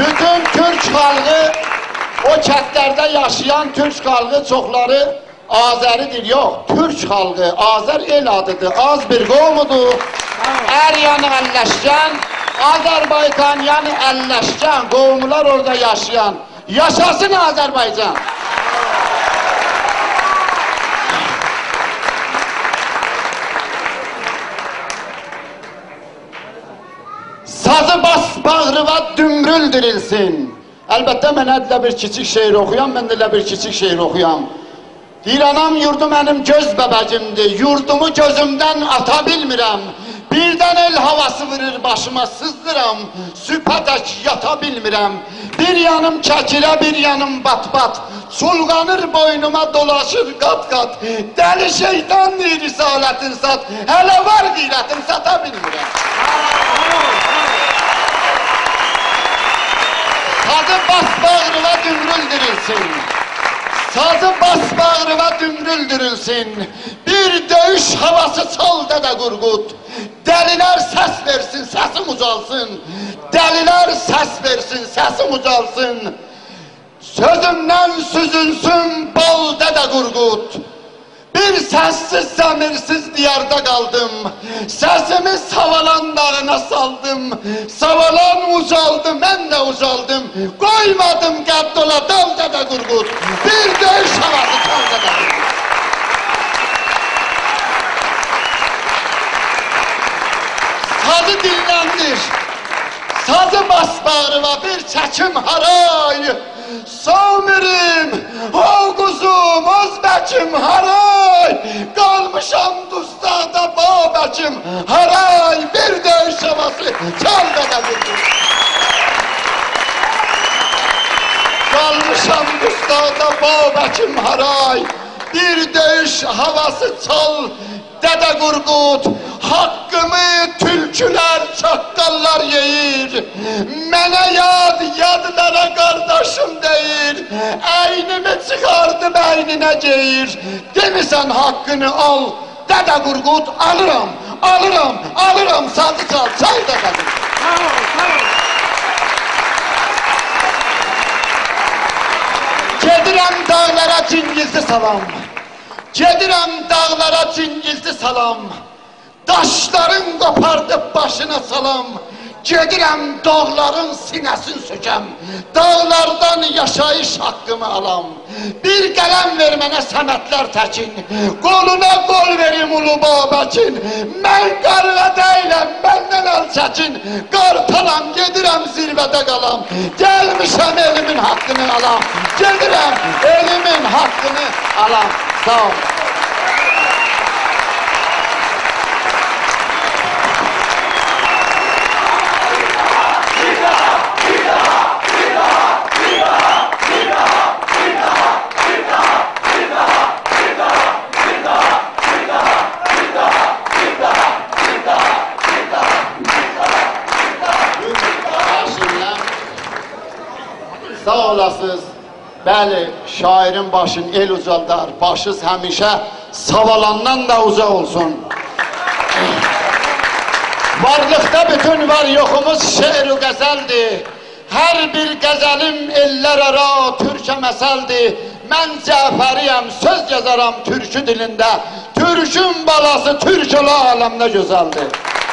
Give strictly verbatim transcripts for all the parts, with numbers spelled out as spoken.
bütün Türk xalqı, o kətlərdə yaşayan Türk xalqı çoxları Azəridir, yox, Türk xalqı, Azər el adıdır, az bir qovmudur. Ər yanı əlləşkən, Azərbaycan yanı əlləşkən qovmular orada yaşayan. Yaşasın Azərbaycan! Sazı bas bağrıva dümrül dirilsin. Əlbəttə mən hədilə bir kiçik şeir oxuyam, mən də bir kiçik şeir oxuyam. Deyir, anam yurdu mənim göz bəbəcimdir, yurdumu gözümdən ata bilmirəm. Birdən el havası vırır başıma sızdıram, sübhədək yata bilmirəm. Bir yanım kəkirə, bir yanım bat-bat, çulğanır boynuma dolaşır qat-qat. Dəli şeytan deyir risalətin sat, hələ var qeyrətin sata bilmirəm. Sazı bas bağrıva dümrüldürülsün. Sazı bas bağrıva dümrüldürülsün. Bir döyüş havası çal Dədə Qurqud. Dəlilər səs versin, səsim ucalsın. Dəlilər səs versin, səsim ucalsın. Sözümdən süzülsün bal Dədə Qurqud. Bir səssiz, səmirsiz diyarda qaldım. Səsimi Savalan dağına saldım. Savalan ucaldı, mən də ucaldım. Qoymadım qəddola dal Dədə Qurqud. Bir döyüş havası çal Dədə Qurqud. Sazı dinləndir. Sazı bas bağrıva bir çəkim haray. Samirim, o quzum, özbəkim haray. Qalmışam dustaqda babəkim haray. Bir döyüş havası çal Dədə Qurqud. Qalmışam dustaqda babəkim haray. Bir döyüş havası çal Dədə Qurqud. Hakkımı tülküler, çakkallar yeyir. Mənə yad, yadlara qardaşım deyir. Əynimi çıxardım, əynine geyir. Demisən hakkını al, Dədə Qurqud, alıram, alıram, alıram, sazı çal, çal Dədə Qurqud. Gedirəm dağlara cingilti salam. Gedirəm dağlara cingilti salam. Daşların qopardıb başına salam. Gedirəm dağların sinəsin sökəm. Dağlardan yaşayış haqqımı alam. Bir qələm ver mənə Səmədlər Təkin. Qoluna qol verim Ulu Babəkin. Mən qarğa deyiləm, məndən əl çəkin. Qartalam, gedirəm zirvədə qalam. Gəlmişəm elimin haqqını alam. Gedirəm elimin haqqını alam. Sağ ol. Sağ olasınız. Bəli, şairin başın el ucaldar, başız həmişə Savalandan da uzaq olsun. Varlıqda bütün var yoxumuz şeir-u qəzəldir. Hər bir qəzəlim ellər ara türkə məsəldir. Mən Cəfəriyəm, söz yazaram türkü dilində. Türkün balası türk ola aləmdə gözəldir.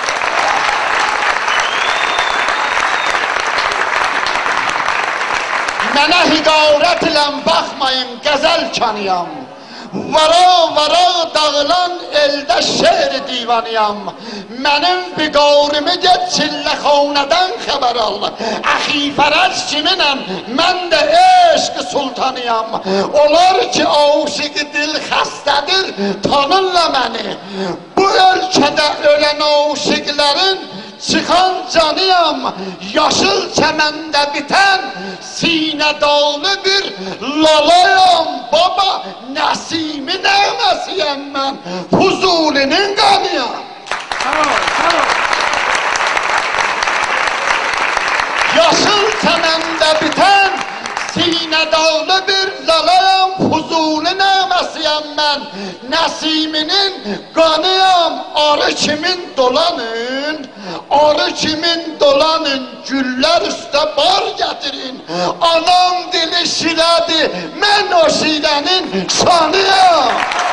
Mənə hiqarət ilən baxmayın, qəzəl kanıyam. Vara vara dağılan elde şeir divanıyam. Mənim biqavrimi get çilləxonədən xəbər al. Əxifərəz kiminəm, mən də eşq sultanıyam. Olar ki aşıqı dil xəstədir, tanırla məni. Bu ölkədə ölən aşıqlərin çıxan canıyam. Yaşıl çəməndə bitən sinə dağlı bir lalayam. Baba Nəsimi nəğməsiyəm mən, Fuzulinin qanıyam. Yaşıl çəməndə bitən sinə dağlı bir lalayam. Fuzuli nəğməsiyəm mən, Nəsiminin qanıyam. Arı kimin dolanın, arı kimin dolanın, güllər üstə bar gətir. Anam dili şilədir, mən o şilənin şanıyam.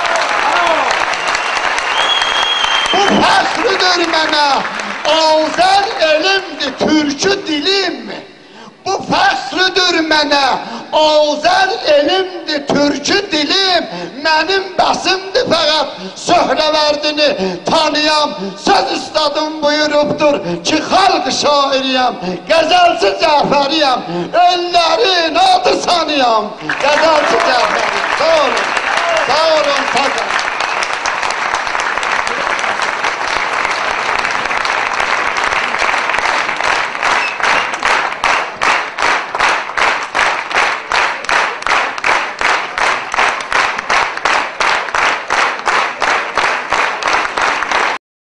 Bu fəxridir mənə, Azər elimdir, türkü dilim. Bu fəxridir mənə, Azər elimdir, türkü dilim. Mənim bəsimdir fəqət, söhrəvərdini tanıyam. Söz üstadım buyurubdur ki, xalq şairiyəm, qəzəlçi Cəfəriyəm, öllərin adı sanıyam. Qəzəlçi Cəfəriyəm, sağ olun, sağ olun, sağ olun.